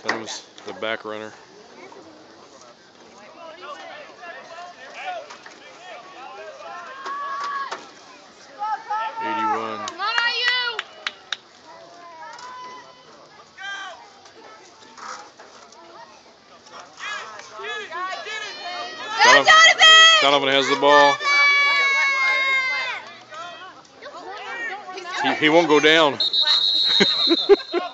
Comes the back runner. Come on, IU! Donovan has the ball. He won't go down.